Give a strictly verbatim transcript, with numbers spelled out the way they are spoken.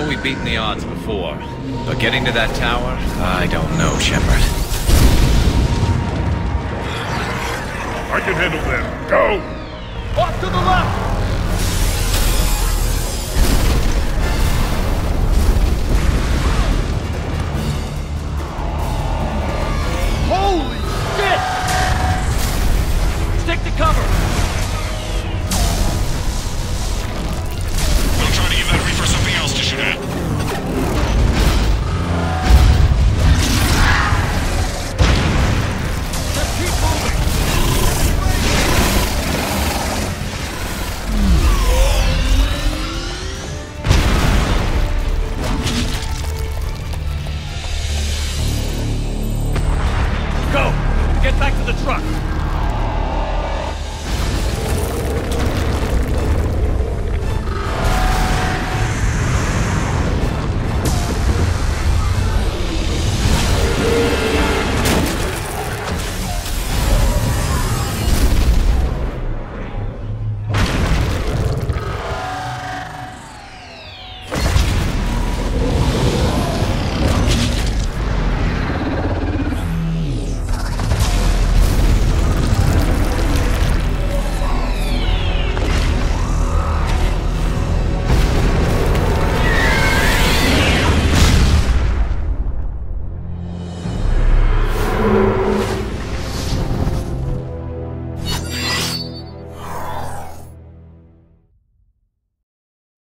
know we've beaten the odds before, but getting to that tower, I don't know, Shepard. I can handle them. Go! Off to the left!